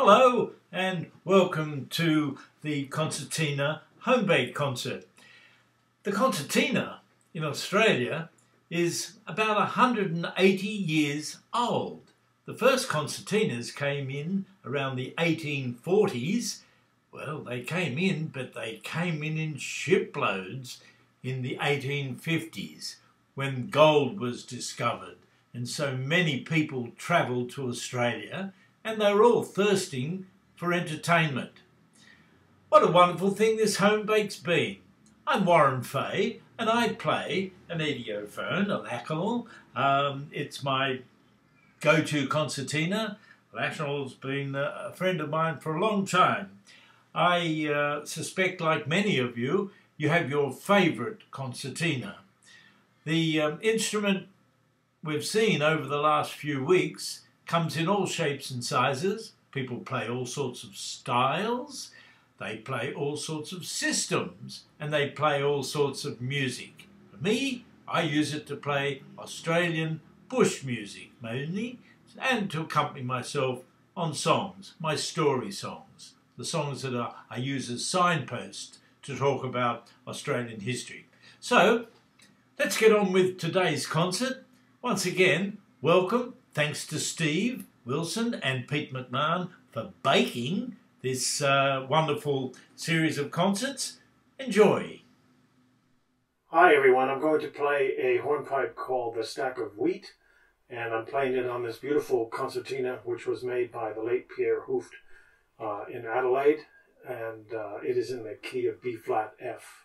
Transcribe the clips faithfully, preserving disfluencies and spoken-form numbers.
Hello and welcome to the Concertina Homebaked concert. The Concertina in Australia is about one hundred eighty years old. The first concertinas came in around the eighteen forties. Well, they came in, but they came in in shiploads in the eighteen fifties when gold was discovered. And so many people travelled to Australia and they were all thirsting for entertainment. What a wonderful thing this Homebaked's been. I'm Warren Fay and I play an idiophone, a lacanal. Um, it's my go-to concertina. Lacanal's been a friend of mine for a long time. I uh, suspect, like many of you, you have your favourite concertina. The um, instrument we've seen over the last few weeks comes in all shapes and sizes. People play all sorts of styles, they play all sorts of systems, and they play all sorts of music. For me, I use it to play Australian bush music mainly, and to accompany myself on songs, my story songs, the songs that are, I use as signposts to talk about Australian history. So, let's get on with today's concert. Once again, welcome. Thanks to Steve Wilson and Pete McMahon for baking this uh, wonderful series of concerts. Enjoy. Hi everyone, I'm going to play a hornpipe called The Stack of Wheat, and I'm playing it on this beautiful concertina which was made by the late Pierre Hooft uh, in Adelaide, and uh, it is in the key of B flat F.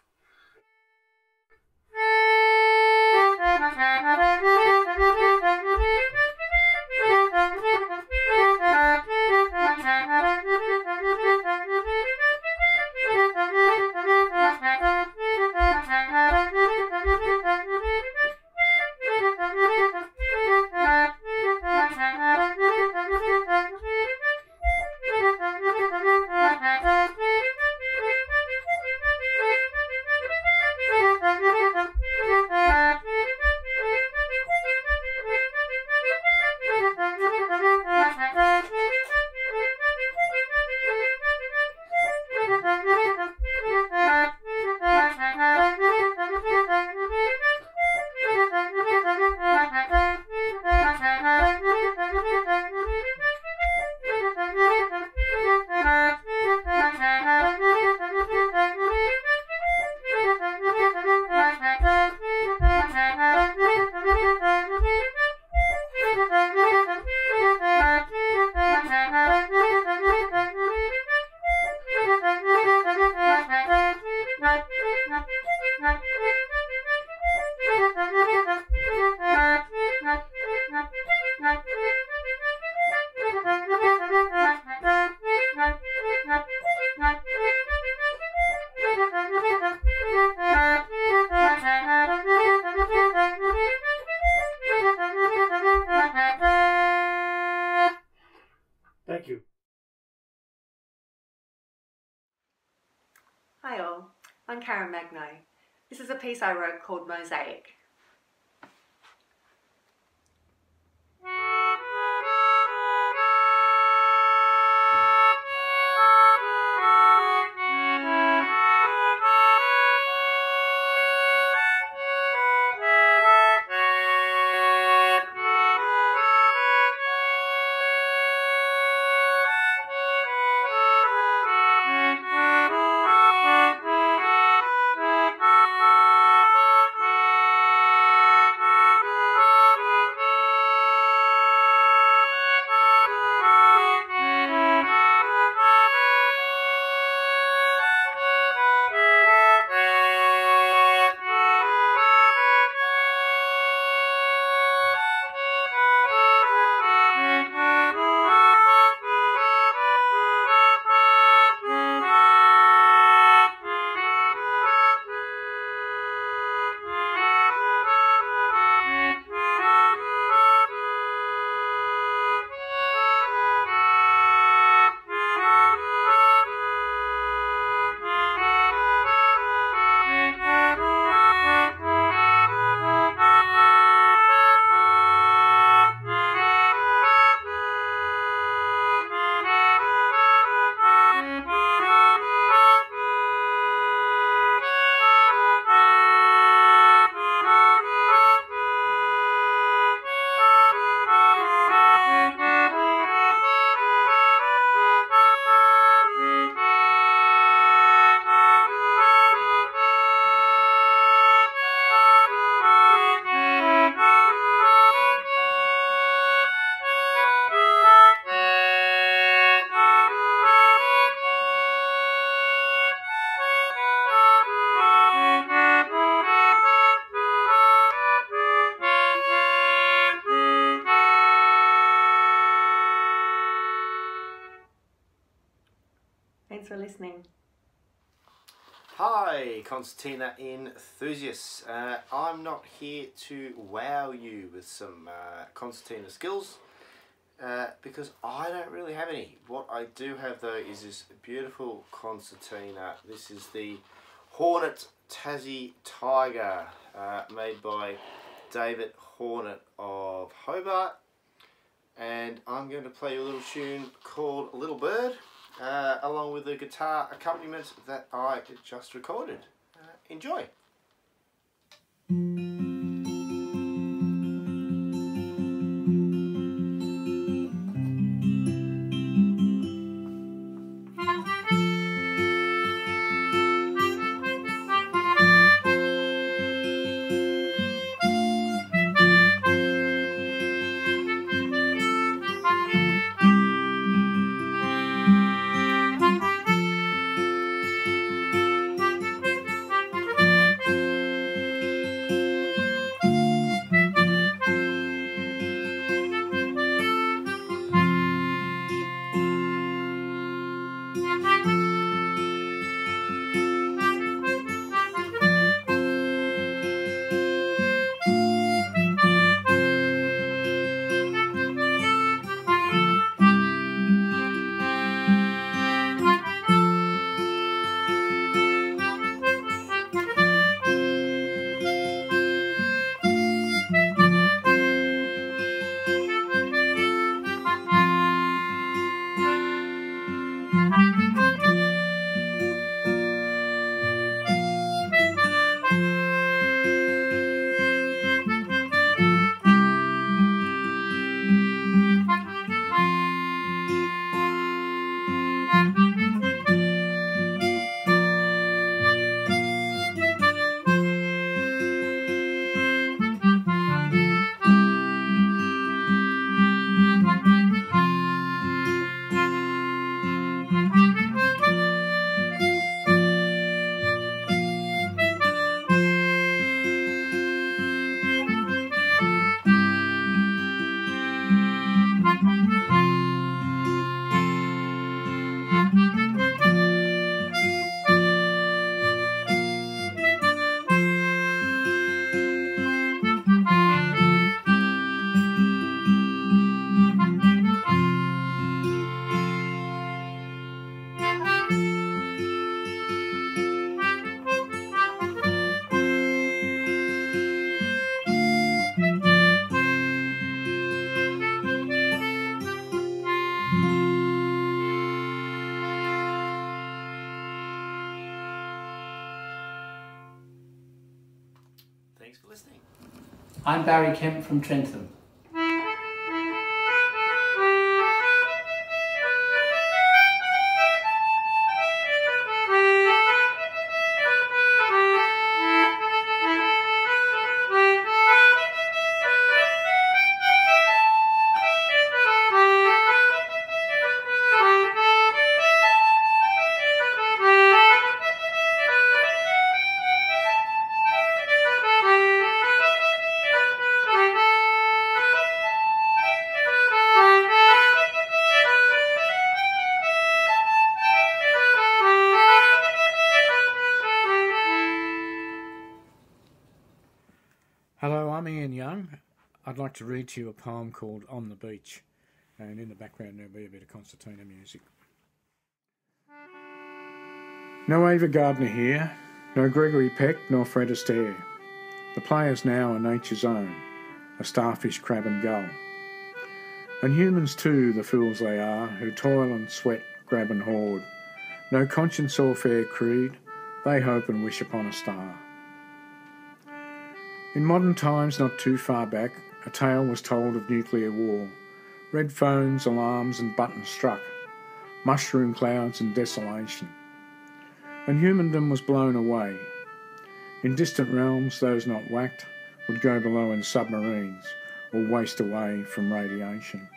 Thank you. Hi all, I'm Magno. This is a piece I wrote called Mosaic. Thanks for listening. Hi, Concertina enthusiasts. Uh, I'm not here to wow you with some uh, concertina skills uh, because I don't really have any. What I do have though is this beautiful concertina. This is the Hornet Tassie Tiger, uh, made by David Hornet of Hobart, and I'm going to play you a little tune called Little Bird, Uh, along with the guitar accompaniment that I just recorded. Uh, enjoy! Thanks for listening. I'm Barrie Kemp from Trentham. Hello, I'm Ian Young. I'd like to read to you a poem called On the Beach, and in the background there'll be a bit of concertina music. No Ava Gardner here, no Gregory Peck nor Fred Astaire. The players now are nature's own, a starfish, crab and gull. And humans too, the fools they are, who toil and sweat, grab and hoard. No conscience or fair creed, they hope and wish upon a star. In modern times not too far back, a tale was told of nuclear war. Red phones, alarms and buttons struck, mushroom clouds and desolation. And humandom was blown away. In distant realms, those not whacked would go below in submarines or waste away from radiation.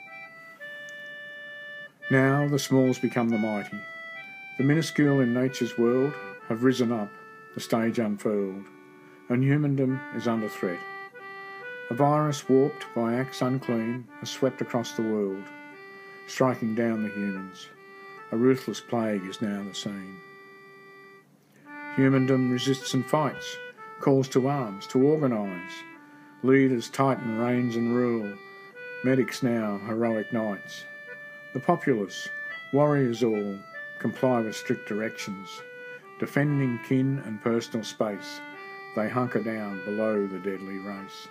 Now the smalls become the mighty. The minuscule in nature's world have risen up, the stage unfurled, and humandom is under threat. A virus warped by acts unclean has swept across the world, striking down the humans. A ruthless plague is now the scene. Humandom resists and fights, calls to arms, to organise. Leaders tighten reins and rule, medics now heroic knights. The populace, warriors all, comply with strict directions. Defending kin and personal space, they hunker down below the deadly race.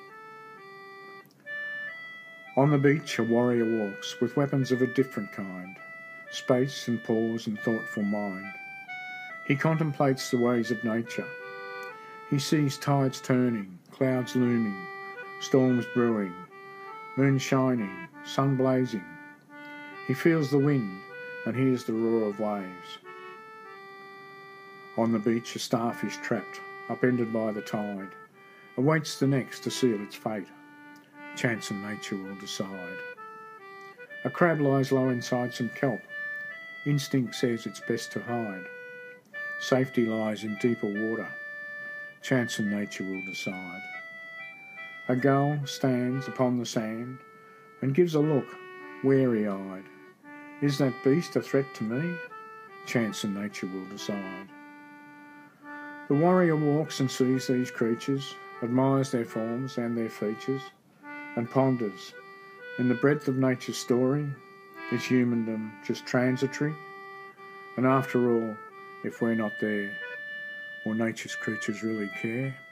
On the beach a warrior walks with weapons of a different kind, space and pause and thoughtful mind. He contemplates the ways of nature. He sees tides turning, clouds looming, storms brewing, moon shining, sun blazing. He feels the wind and hears the roar of waves. On the beach a starfish trapped, upended by the tide, awaits the next to seal its fate. Chance and nature will decide. A crab lies low inside some kelp. Instinct says it's best to hide. Safety lies in deeper water. Chance and nature will decide. A gull stands upon the sand and gives a look, wary-eyed. Is that beast a threat to me? Chance and nature will decide. The warrior walks and sees these creatures, admires their forms and their features, and ponders, in the breadth of nature's story, is humandom just transitory? And after all, if we're not there, will nature's creatures really care?